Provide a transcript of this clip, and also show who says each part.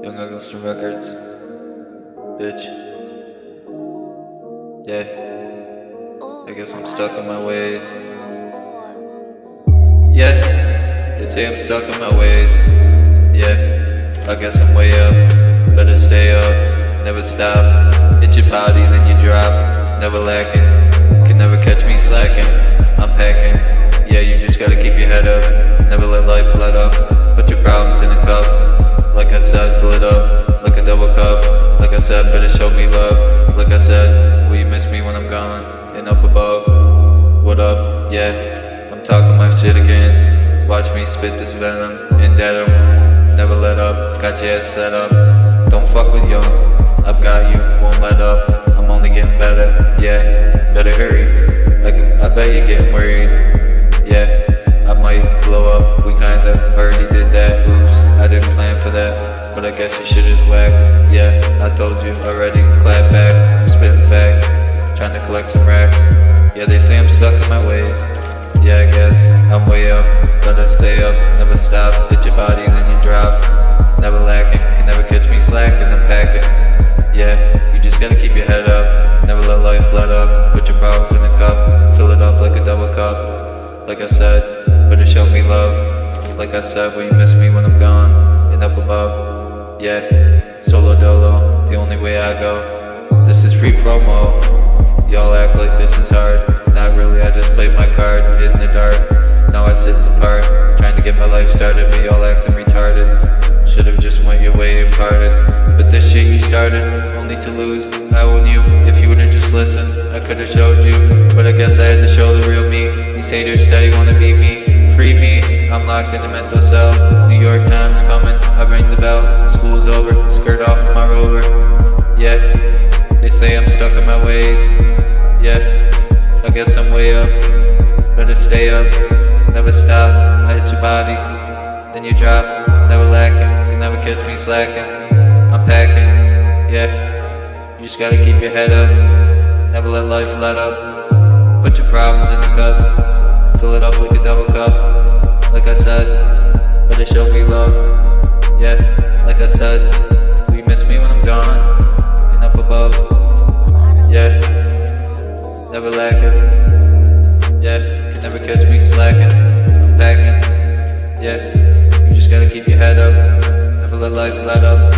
Speaker 1: Young-Eggleston-Records. Bitch. Yeah. I guess I'm stuck in my ways. Yeah. They say I'm stuck in my ways. Yeah. I guess I'm way up. Better stay up. Never stop. Hit your body, then you drop. Never lacking. Can never catch me slacking. I'm packing. Yeah, you just gotta keep your head up. Never let life let up. Put your problems in a cup. Like I said, fill it up. Like a double cup. Like I said, better show me love. Like I said, will you miss me when I'm gone? And up above. What up? Yeah, I'm talking my shit again. Watch me spit this venom and dead 'em. Never let up. Got your ass set up. Don't fuck with young. I've got you. Won't let up. I'm only getting better. Yeah, better hurry. I bet you're getting worried. Yeah, I might blow up. We kinda already did that. Oops, I didn't plan for that. But I guess your shit is whack. Yeah, I told you already. Clap back. I'm spitting facts. Trying to collect some racks. Yeah, they say I'm stuck in my ways. Yeah, I guess I'm way up. Better stay up. Never stop. Hit your body and then you drop. Never lacking. Can never catch me slacking. I'm packing. Yeah, you just gotta keep your head up. Never let life let up. Put your problems in a cup. Fill it up like a double cup. Like I said, better show me love. Like I said, will you miss me when I'm gone? And up above. Yeah, solo dolo, the only way I go. This is free promo. Y'all act like this is hard. Not really, I just played my card, hid in the dark. Now I sit in the park, trying to get my life started, but y'all acting retarded. Should've just went your way and parted. But this shit you started, only to lose. I own you, if you would've just listened, I could've showed you. But I guess I had to show the real me. These haters steady wanna be me. Free me, I'm locked in a mental cell. New York Times coming, I ring the bell. School's over, skirt off of my rover. Yeah, they say I'm stuck in my ways. Yeah, I guess I'm way up. Better stay up, never stop. I hit your body, then you drop. Never lacking, you never catch me slacking. I'm packing, yeah. You just gotta keep your head up. Never let life let up. Put your problems in the cup. Fill it up like a double cup. Like I said, better show me love. Yeah, like I said, will you miss me when I'm gone? And up above. Yeah, never lacking. Yeah, can never catch me slacking. I'm packing. Yeah, you just gotta keep your head up. Never let life let up.